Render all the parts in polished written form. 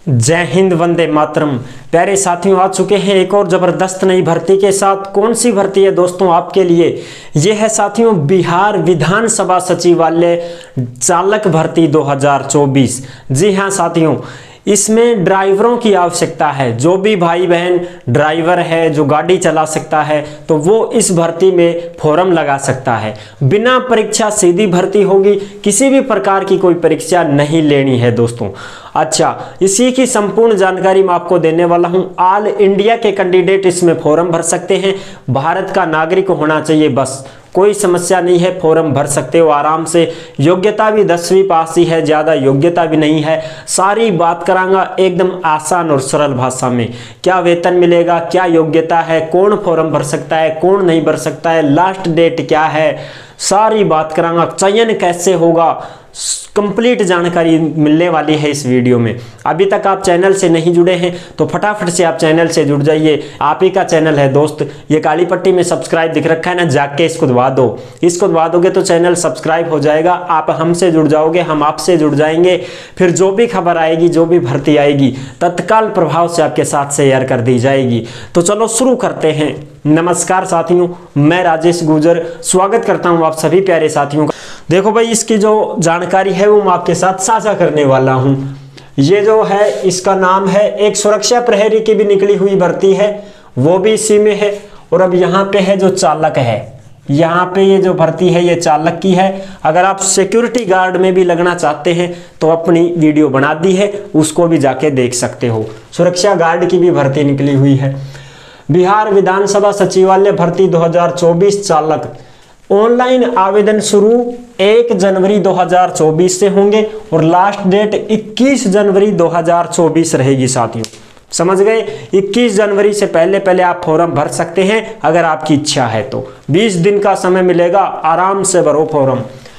जय हिंद, वंदे मातरम। प्यारे साथियों, आ चुके हैं एक और जबरदस्त नई भर्ती के साथ। कौन सी भर्ती है दोस्तों आपके लिए? ये है साथियों बिहार विधानसभा सचिवालय चालक भर्ती 2024। जी हाँ साथियों, इसमें ड्राइवरों की आवश्यकता है। जो भी भाई बहन ड्राइवर है, जो गाड़ी चला सकता है, तो वो इस भर्ती में फॉर्म लगा सकता है। बिना परीक्षा सीधी भर्ती होगी, किसी भी प्रकार की कोई परीक्षा नहीं लेनी है दोस्तों। अच्छा, इसी की संपूर्ण जानकारी मैं आपको देने वाला हूं। ऑल इंडिया के कैंडिडेट इसमें फॉर्म भर सकते हैं। भारत का नागरिक होना चाहिए, बस कोई समस्या नहीं है, फॉर्म भर सकते हो आराम से। योग्यता भी 10वीं पास ही है, ज़्यादा योग्यता भी नहीं है। सारी बात करांगा एकदम आसान और सरल भाषा में। क्या वेतन मिलेगा, क्या योग्यता है, कौन फॉर्म भर सकता है, कौन नहीं भर सकता है, लास्ट डेट क्या है, सारी बात करांगा। चयन कैसे होगा, कंप्लीट जानकारी मिलने वाली है इस वीडियो में। अभी तक आप चैनल से नहीं जुड़े हैं तो फटाफट से आप चैनल से जुड़ जाइए। आप ही का चैनल है दोस्त। ये काली पट्टी में सब्सक्राइब दिख रखा है ना, जाके इसको दबा दो। इसको दबा दोगे तो चैनल सब्सक्राइब हो जाएगा। आप हमसे जुड़ जाओगे, हम आपसे जुड़ जाएंगे। फिर जो भी खबर आएगी, जो भी भर्ती आएगी, तत्काल प्रभाव से आपके साथ शेयर कर दी जाएगी। तो चलो शुरू करते हैं। नमस्कार साथियों, मैं राजेश गुर्जर स्वागत करता हूं आप सभी प्यारे साथियों का। देखो भाई, इसकी जो जानकारी है वो मैं आपके साथ साझा करने वाला हूं। ये जो है, इसका नाम है, एक सुरक्षा प्रहरी की भी निकली हुई भर्ती है, वो भी इसी में है। और अब यहाँ पे है जो चालक है, यहाँ पे ये जो भर्ती है ये चालक की है। अगर आप सिक्योरिटी गार्ड में भी लगना चाहते हैं तो अपनी वीडियो बना दी है, उसको भी जाके देख सकते हो। सुरक्षा गार्ड की भी भर्ती निकली हुई है। बिहार विधानसभा सचिवालय भर्ती 2024 चालक। ऑनलाइन आवेदन शुरू 1 जनवरी 2024 से होंगे और लास्ट डेट 21 जनवरी 2024 रहेगी साथियों। समझ गए? 21 जनवरी से पहले आप फॉर्म भर सकते हैं अगर आपकी इच्छा है तो। 20 दिन का समय मिलेगा, आराम से भरो फॉर्म।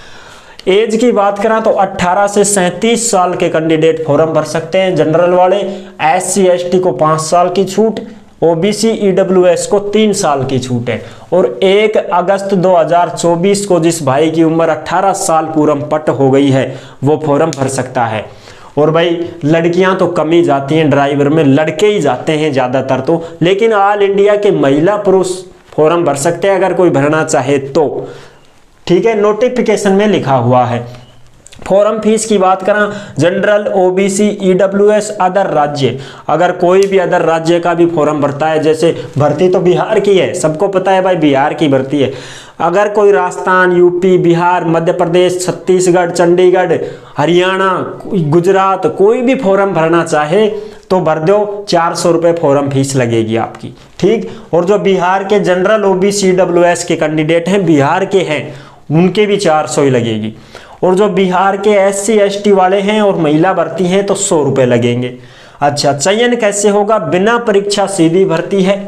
एज की बात करें तो 18 से 37 साल के कैंडिडेट फॉर्म भर सकते हैं। जनरल वाले, SC ST को 5 साल की छूट, OBC EWS को 3 साल की छूट है। और 1 अगस्त 2024 को जिस भाई की उम्र 18 साल पूरम पट हो गई है वो फॉर्म भर सकता है। और भाई लड़कियां तो कम ही जाती हैं ड्राइवर में, लड़के ही जाते हैं ज़्यादातर तो। लेकिन ऑल इंडिया के महिला पुरुष फॉर्म भर सकते हैं अगर कोई भरना चाहे तो। ठीक है, नोटिफिकेशन में लिखा हुआ है। फॉर्म फीस की बात करें, जनरल, OBC EWS अदर राज्य, अगर कोई भी अदर राज्य का भी फॉर्म भरता है, जैसे भर्ती तो बिहार की है, सबको पता है भाई बिहार की भर्ती है। अगर कोई राजस्थान, UP, बिहार, मध्य प्रदेश, छत्तीसगढ़, चंडीगढ़, हरियाणा, गुजरात, कोई भी फॉर्म भरना चाहे तो भर दो। 400 रुपये फॉर्म फीस लगेगी आपकी। ठीक। और जो बिहार के जनरल, OBC EWS के कैंडिडेट हैं, बिहार के हैं, उनके भी 400 ही लगेगी। और जो बिहार के SC ST वाले हैं और महिला भर्ती हैं तो 100 रुपये लगेंगे। अच्छा, चयन कैसे होगा? बिना परीक्षा सीधी भर्ती है।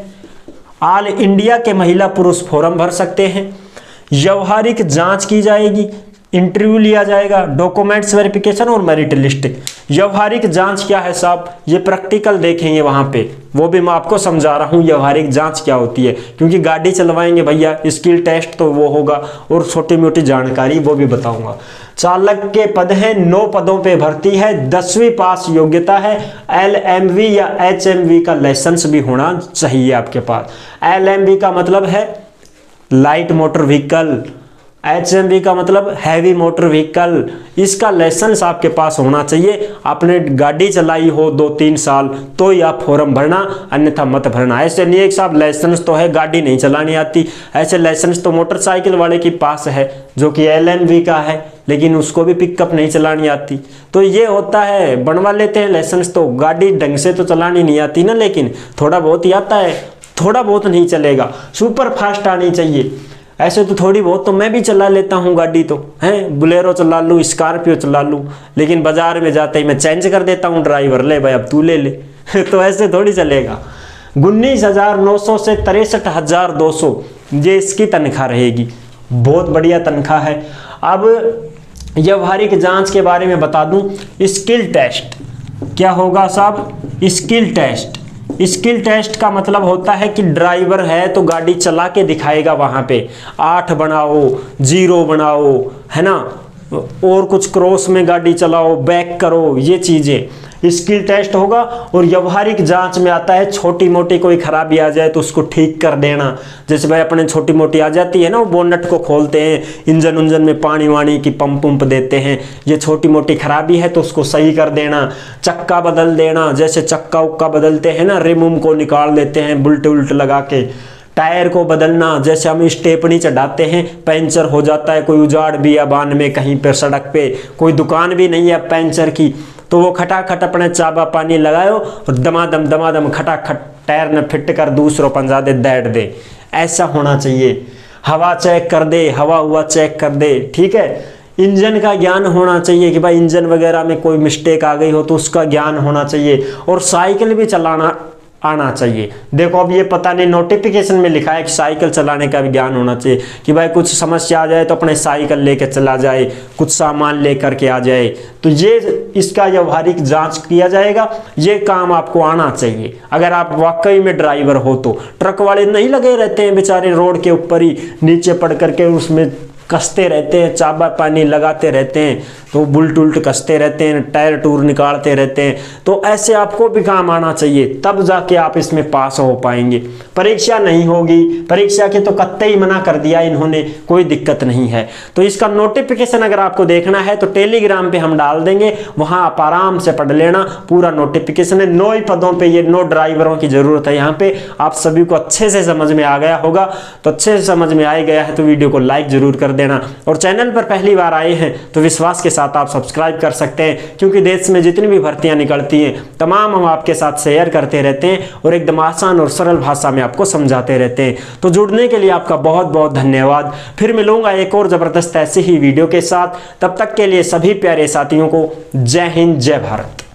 ऑल इंडिया के महिला पुरुष फॉर्म भर सकते हैं। व्यवहारिक जांच की जाएगी, इंटरव्यू लिया जाएगा, डॉक्यूमेंट्स वेरिफिकेशन और मेरिट लिस्ट। व्यवहारिक जांच क्या है साहब? ये प्रैक्टिकल देखेंगे वहां पे, वो भी मैं आपको समझा रहा हूँ व्यवहारिक जांच क्या होती है, क्योंकि गाड़ी चलवाएंगे भैया, स्किल टेस्ट तो वो होगा और छोटी मोटी जानकारी वो भी बताऊंगा। चालक के पद हैं, 9 पदों पे भर्ती है। 10वीं पास योग्यता है। LMV या HMV का लाइसेंस भी होना चाहिए आपके पास। LMV का मतलब है लाइट मोटर व्हीकल, HMV का मतलब हैवी मोटर व्हीकल। इसका लाइसेंस आपके पास होना चाहिए। आपने गाड़ी चलाई हो 2-3 साल तो ही आप फॉर्म भरना, अन्यथा मत भरना। ऐसे नहीं है कि साहब लाइसेंस तो है, गाड़ी नहीं चलानी आती। ऐसे लाइसेंस तो मोटरसाइकिल वाले के पास है जो कि LMV का है, लेकिन उसको भी पिकअप नहीं चलानी आती। तो ये होता है, बनवा लेते हैं लाइसेंस, तो गाड़ी ढंग से तो चलानी नहीं आती ना, लेकिन थोड़ा बहुत ही आता है, थोड़ा बहुत नहीं चलेगा। सुपर फास्ट आनी चाहिए। ऐसे तो थोड़ी बहुत तो मैं भी चला लेता हूँ गाड़ी, तो हैं, बुलेरो चला लूँ, स्कॉर्पियो चला लूँ, लेकिन बाजार में जाते ही मैं चेंज कर देता हूँ ड्राइवर, ले भाई अब तू ले ले। तो ऐसे थोड़ी चलेगा। 19,900 से 63,200 ये इसकी तनख्वाह रहेगी। बहुत बढ़िया तनख्वाह है। अब व्यवहारिक जांच के बारे में बता दूं। स्किल टेस्ट क्या होगा साहब? Skill test. स्किल टेस्ट का मतलब होता है कि ड्राइवर है तो गाड़ी चला के दिखाएगा वहां पे। 8 बनाओ, 0 बनाओ, है ना, और कुछ क्रॉस में गाड़ी चलाओ, बैक करो, ये चीजें। स्किल टेस्ट होगा और व्यवहारिक जांच में आता है छोटी मोटी कोई खराबी आ जाए तो उसको ठीक कर देना। जैसे भाई अपने छोटी मोटी आ जाती है ना, वो बोनट को खोलते हैं, इंजन उंजन में पानी वानी की पंप देते हैं, ये छोटी मोटी खराबी है तो उसको सही कर देना। चक्का बदल देना, जैसे चक्का उक्का बदलते हैं ना, रिम उम को निकाल देते हैं बुल्ट उल्ट लगा के। टायर को बदलना, जैसे हम स्टेपनी चढ़ाते हैं, पंचर हो जाता है, कोई उजाड़ भी है बान में, कहीं पर सड़क पे कोई दुकान भी नहीं है पंचर की, तो वो खटाखट अपने चाबा पानी लगाओ और दमादम खटाखट टायर में फिट कर दूसरों पंजा दे दैट दे। ऐसा होना चाहिए। हवा चेक कर दे, हवा हुआ चेक कर दे, ठीक है। इंजन का ज्ञान होना चाहिए कि भाई इंजन वगैरह में कोई मिस्टेक आ गई हो तो उसका ज्ञान होना चाहिए। और साइकिल भी चलाना आना चाहिए। देखो अब ये पता नहीं नोटिफिकेशन में लिखा है कि साइकिल चलाने का भी ज्ञान होना चाहिए, कि भाई कुछ समस्या आ जाए तो अपने साइकिल लेके चला जाए, कुछ सामान लेकर के आ जाए, तो ये इसका व्यवहारिक जांच किया जाएगा। ये काम आपको आना चाहिए अगर आप वाकई में ड्राइवर हो तो। ट्रक वाले नहीं लगे रहते हैं बेचारे रोड के ऊपर ही नीचे पड़ करके उसमें कसते रहते हैं, चाबा पानी लगाते रहते हैं, तो बुल्ट उल्ट कसते रहते हैं, टायर टूर निकालते रहते हैं। तो ऐसे आपको भी काम आना चाहिए, तब जाके आप इसमें पास हो पाएंगे। परीक्षा नहीं होगी, परीक्षा के तो कतई मना कर दिया इन्होंने, कोई दिक्कत नहीं है। तो इसका नोटिफिकेशन अगर आपको देखना है तो टेलीग्राम पे हम डाल देंगे, वहां आप आराम से पढ़ लेना, पूरा नोटिफिकेशन है। 9 ही पदों पे, ये 9 ड्राइवरों की जरूरत है यहाँ पे। आप सभी को अच्छे से समझ में आ गया होगा, तो अच्छे से समझ में आ गया है तो वीडियो को लाइक जरूर कर देना। और चैनल पर पहली बार आए हैं तो विश्वास के साथ आप सब्सक्राइब कर सकते हैं, क्योंकि देश में जितनी भी भर्तियां निकलती हैं तमाम हम आपके साथ शेयर करते रहते हैं और एकदम आसान और सरल भाषा में आपको समझाते रहते हैं। तो जुड़ने के लिए आपका बहुत बहुत धन्यवाद। फिर मिलूंगा एक और जबरदस्त ऐसी ही वीडियो के साथ। तब तक के लिए सभी प्यारे साथियों को जय हिंद, जय भारत।